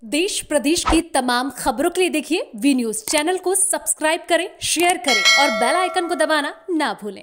देश प्रदेश की तमाम खबरों के लिए देखिए वी न्यूज चैनल को सब्सक्राइब करें, शेयर करें और बेल आइकन को दबाना ना भूलें।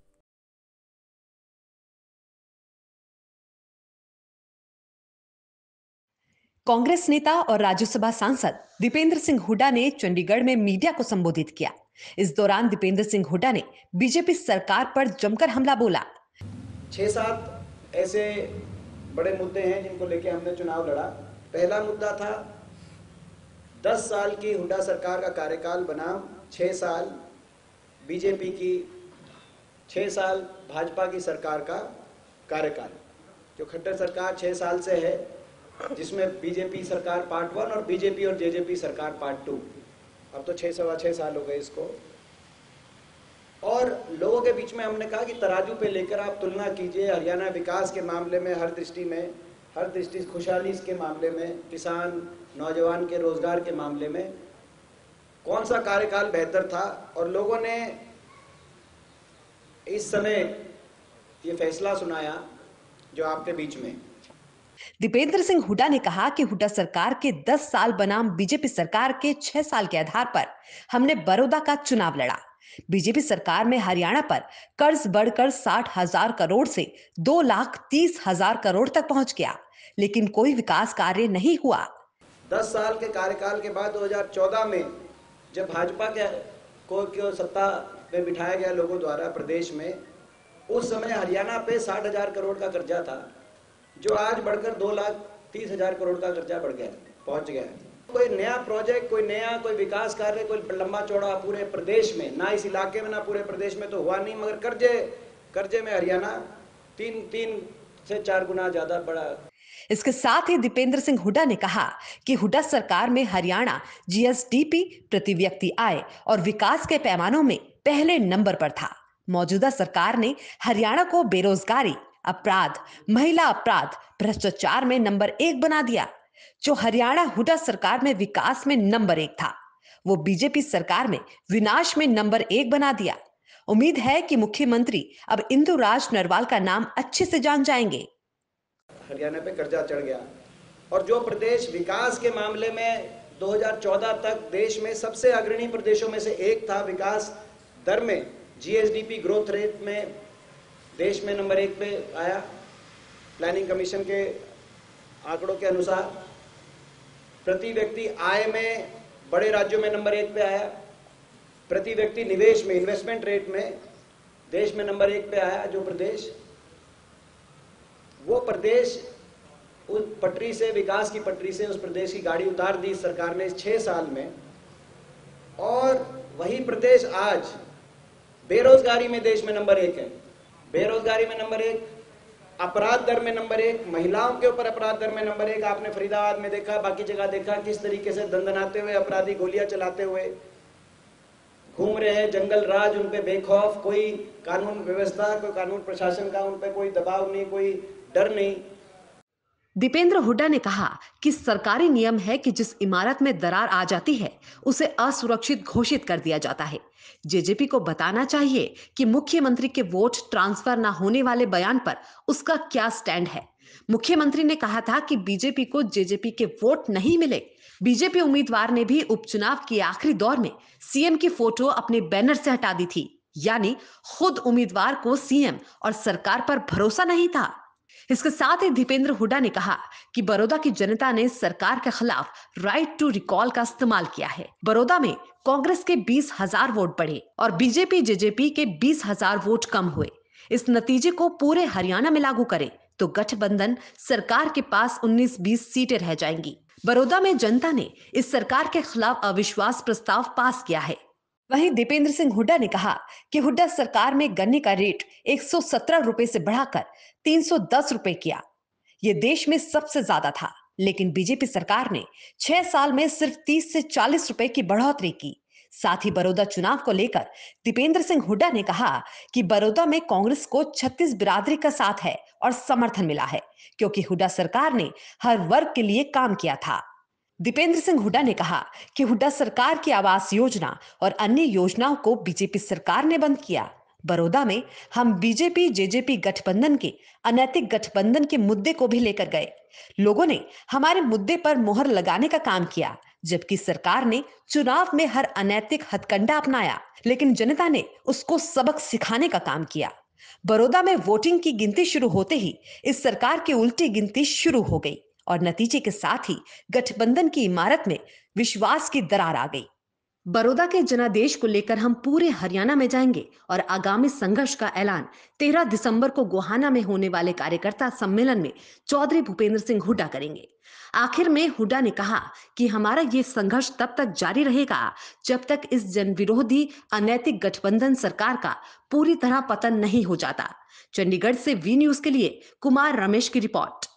कांग्रेस नेता और राज्यसभा सांसद दीपेंद्र सिंह हुड्डा ने चंडीगढ़ में मीडिया को संबोधित किया। इस दौरान दीपेंद्र सिंह हुड्डा ने बीजेपी सरकार पर जमकर हमला बोला। 6-7 ऐसे बड़े मुद्दे हैं जिनको लेकर हमने चुनाव लड़ा। पहला मुद्दा था 10 साल की हुड्डा सरकार का कार्यकाल बनाम 6 साल बीजेपी की, 6 साल भाजपा की सरकार का कार्यकाल। जो खट्टर सरकार 6 साल से है, जिसमें बीजेपी सरकार पार्ट 1 और बीजेपी और जेजेपी सरकार पार्ट 2, अब तो 6-6.25 साल हो गए इसको। और लोगों के बीच में हमने कहा कि तराजू पे लेकर आप तुलना कीजिए। हरियाणा विकास के मामले में हर दृष्टि खुशहाली के मामले में, किसान नौजवान के रोजगार के मामले में कौन सा कार्यकाल बेहतर था। और लोगों ने इस समय ये फैसला सुनाया जो आपके बीच में। दीपेंद्र सिंह हुड्डा ने कहा कि हुड्डा सरकार के 10 साल बनाम बीजेपी सरकार के 6 साल के आधार पर हमने बड़ौदा का चुनाव लड़ा। बीजेपी सरकार में हरियाणा पर कर्ज बढ़कर 60,000 करोड़ से 2,30,000 करोड़ तक पहुंच गया, लेकिन कोई विकास कार्य नहीं हुआ। 10 साल के कार्यकाल के बाद 2014 में जब भाजपा को सत्ता में बिठाया गया लोगों द्वारा प्रदेश में, उस समय हरियाणा पे 60,000 करोड़ का कर्जा था, जो आज बढ़कर 2,30,000 करोड़ का कर्जा पहुंच गया है। कोई नया प्रोजेक्ट, कोई विकास कार्य, कोई लंबा चौड़ा पूरे प्रदेश में, ना इस इलाके में ना पूरे प्रदेश में तो हुआ नहीं। मगर कर्जे में हरियाणा 3 से 4 गुना ज्यादा बढ़ा। इसके साथ ही दीपेंद्र सिंह हुड्डा ने कहा कि हुड्डा सरकार में हरियाणा जीएसडीपी, प्रति व्यक्ति आय और विकास के पैमानों में पहले नंबर पर था। मौजूदा सरकार ने हरियाणा को बेरोजगारी, अपराध, महिला अपराध, भ्रष्टाचार में नंबर 1 बना दिया। जो हरियाणा हुड्डा सरकार में विकास में नंबर 1 था, वो बीजेपी सरकार में विनाश में नंबर 1 बना दिया। उम्मीद है कि मुख्यमंत्री अब इंदुराज नरवाल का नाम अच्छे से जान जाएंगे। हरियाणा पे कर्जा चढ़ गया और जो प्रदेश विकास के मामले में 2014 तक देश में सबसे अग्रणी प्रदेशों में से एक था, विकास दर में, जीएसडीपी ग्रोथ रेट में देश में नंबर 1 पे आया। प्लानिंग कमीशन के आंकड़ों के अनुसार प्रति व्यक्ति आय में बड़े राज्यों में नंबर 1 पे आया। प्रति व्यक्ति निवेश में, इन्वेस्टमेंट रेट में देश में नंबर 1 पे आया। जो प्रदेश, वो प्रदेश उस पटरी से, विकास की पटरी से उस प्रदेश की गाड़ी उतार दी सरकार ने 6 साल में। और वही प्रदेश आज बेरोजगारी में देश में नंबर 1 है। बेरोजगारी में नंबर 1, अपराध दर में नंबर 1, महिलाओं के ऊपर अपराध दर में नंबर 1। आपने फरीदाबाद में देखा, बाकी जगह देखा किस तरीके से दंदनाते हुए अपराधी गोलियां चलाते हुए घूम रहे हैं, जंगल राज उन पे बेखौफ, कोई कानून व्यवस्था, कोई कानून प्रशासन का उन पे कोई दबाव नहीं, कोई डर नहीं। दीपेंद्र हुड्डा ने कहा कि सरकारी नियम है कि जिस इमारत में दरार आ जाती है उसे असुरक्षित घोषित कर दिया जाता है। जेजेपी को बताना चाहिए कि मुख्यमंत्री के वोट ट्रांसफर न होने वाले बयान पर उसका क्या स्टैंड है। मुख्यमंत्री ने कहा था कि बीजेपी को जेजेपी के वोट नहीं मिले। बीजेपी उम्मीदवार ने भी उपचुनाव के आखिरी दौर में सीएम की फोटो अपने बैनर से हटा दी थी, यानी खुद उम्मीदवार को सीएम और सरकार पर भरोसा नहीं था। इसके साथ ही दीपेंद्र हुड्डा ने कहा कि बड़ौदा की जनता ने सरकार के खिलाफ राइट टू रिकॉल का इस्तेमाल किया है। बड़ौदा में कांग्रेस के 20,000 वोट बढ़े और बीजेपी जेजेपी के 20,000 वोट कम हुए। इस नतीजे को पूरे हरियाणा में लागू करें तो गठबंधन सरकार के पास 19-20 सीटें रह जाएंगी। बड़ौदा में जनता ने इस सरकार के खिलाफ अविश्वास प्रस्ताव पास किया है। वहीं दीपेंद्र सिंह हुड्डा ने कहा कि हुड्डा सरकार में गन्ने का रेट 117 रुपए से बढ़ाकर 310 रुपए किया। यह देश में सबसे ज्यादा था, लेकिन बीजेपी सरकार ने 6 साल में सिर्फ 30 से 40 रुपए की बढ़ोतरी की। साथ ही बड़ौदा चुनाव को लेकर दीपेंद्र सिंह हुड्डा ने कहा कि बड़ौदा में कांग्रेस को 36 बिरादरी का साथ है और समर्थन मिला है, क्योंकि हुड्डा सरकार ने हर वर्ग के लिए काम किया था। दीपेंद्र सिंह हुड्डा ने कहा कि हुड्डा सरकार की आवास योजना और अन्य योजनाओं को बीजेपी सरकार ने बंद किया। बड़ौदा में हम बीजेपी जेजेपी गठबंधन के अनैतिक गठबंधन के मुद्दे को भी लेकर गए। लोगों ने हमारे मुद्दे पर मोहर लगाने का काम किया, जबकि सरकार ने चुनाव में हर अनैतिक हथकंडा अपनाया, लेकिन जनता ने उसको सबक सिखाने का काम किया। बड़ौदा में वोटिंग की गिनती शुरू होते ही इस सरकार की उल्टी गिनती शुरू हो गई और नतीजे के साथ ही गठबंधन की इमारत में विश्वास की दरार आ गई। बड़ौदा के जनादेश को लेकर हम पूरे हरियाणा में जाएंगे और आगामी संघर्ष का ऐलान 13 दिसंबर को गोहाना में होने वाले कार्यकर्ता सम्मेलन में चौधरी भूपेंद्र सिंह हुड्डा करेंगे। आखिर में हुड्डा ने कहा कि हमारा ये संघर्ष तब तक जारी रहेगा जब तक इस जनविरोधी अनैतिक गठबंधन सरकार का पूरी तरह पतन नहीं हो जाता। चंडीगढ़ से वी न्यूज के लिए कुमार रमेश की रिपोर्ट।